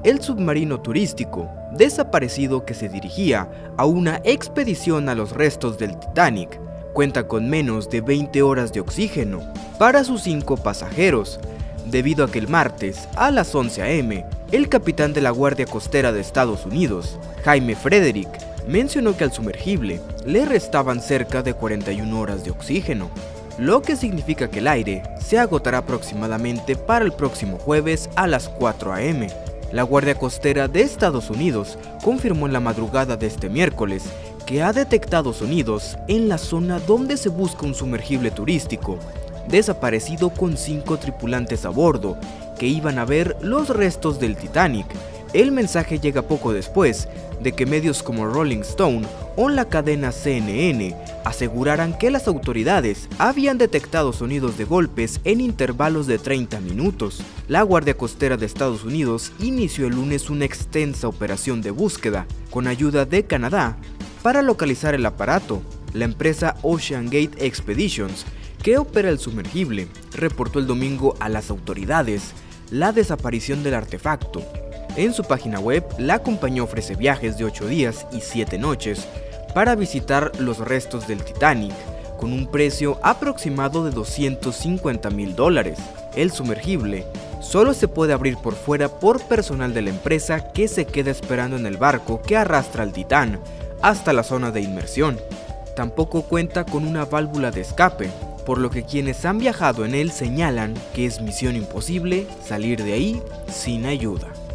el submarino turístico desaparecido que se dirigía a una expedición a los restos del Titanic cuenta con menos de 20 horas de oxígeno para sus 5 pasajeros, debido a que el martes a las 11 a.m. el capitán de la Guardia Costera de Estados Unidos, Jaime Frederick, mencionó que al sumergible le restaban cerca de 41 horas de oxígeno, lo que significa que el aire se agotará aproximadamente para el próximo jueves a las 4 a.m. La Guardia Costera de Estados Unidos confirmó en la madrugada de este miércoles que ha detectado sonidos en la zona donde se busca un sumergible turístico desaparecido con 5 tripulantes a bordo que iban a ver los restos del Titanic. El mensaje llega poco después de que medios como Rolling Stone o la cadena CNN aseguraran que las autoridades habían detectado sonidos de golpes en intervalos de 30 minutos. La Guardia Costera de Estados Unidos inició el lunes una extensa operación de búsqueda con ayuda de Canadá para localizar el aparato. La empresa Ocean Gate Expeditions, que opera el sumergible, reportó el domingo a las autoridades la desaparición del artefacto. En su página web, la compañía ofrece viajes de 8 días y 7 noches para visitar los restos del Titanic, con un precio aproximado de $250,000. El sumergible solo se puede abrir por fuera por personal de la empresa que se queda esperando en el barco que arrastra al Titán hasta la zona de inmersión. Tampoco cuenta con una válvula de escape, por lo que quienes han viajado en él señalan que es misión imposible salir de ahí sin ayuda.